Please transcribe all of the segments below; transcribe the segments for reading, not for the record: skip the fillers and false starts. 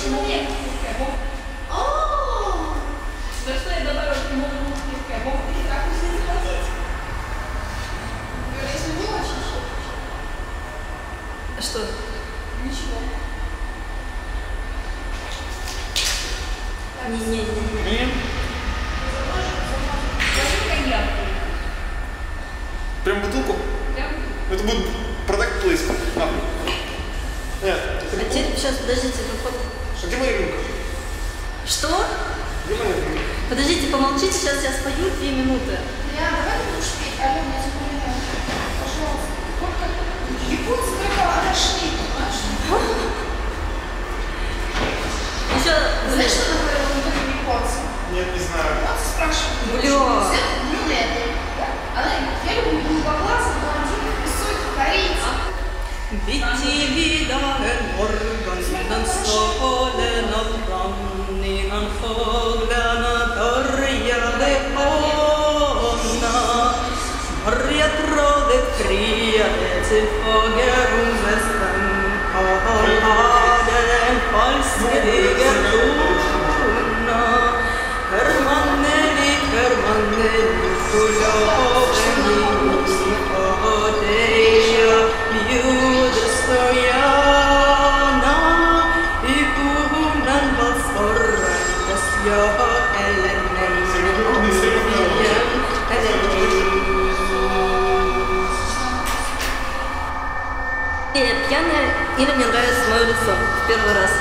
человек. За что я добавила прямоугольник кривка? Мог быть как вы не захотите. Если не очень что? Ничего. Не. Коньяк. Прям бутылку? Прям. Это будет продакт плейсмент. Нет. А теперь, сейчас, подождите. А где моя рюмка? Что? Где моя рюмка? Подождите, помолчите, сейчас я спою 2 минуты. Давай ты будешь петь, Алена, я запоминаю. Пожалуйста. Японцы только отошли, понимаешь? Еще... Знаешь, что такое японцы? Нет, не знаю. Японцы спрашивают. Бля. Брюнеты. Она говорит, я люблю голубоглазых, блондинок, высоких, корейцев. Bitte wieder en morgon, den strålen av brann innan fåglarna började håna. Margatradet friade till fågelungesten och hade en falsk egen tona. Hermannelik, full av en liv och dig jag bjuder så gärna. I bonen var svarades ja eller nej, igen eller ej. Я пьяная или мне нравится мое лицо в первый раз?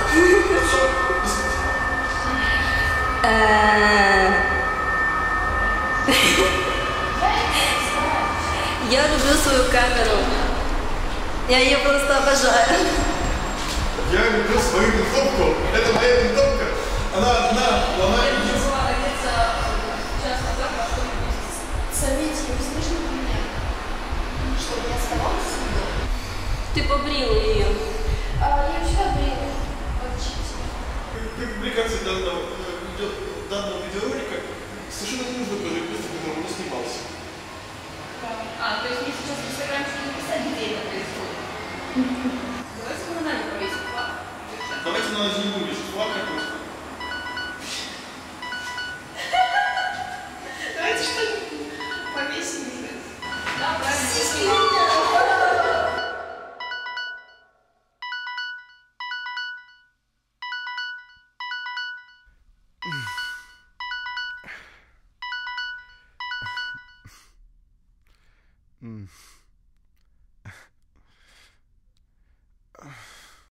Я люблю свою камеру. Я ее просто обожаю. Я люблю свою винтовку. Это моя винтовка. Она одна, но она Заметьте, вы слышали меня? Чтобы я оставалась с ним? Ты побрила ее. Я ее всегда брила. при публикации данного видеоролика совершенно не нужно было место, в котором он снимался. То есть мне сейчас в Инстаграме что написать, где это происходит? Давайте мы на Надю повесим флаг. Давайте на нас не будешь. Флаг какой-то. Давайте что-нибудь повесим. Да, правильно. Mm.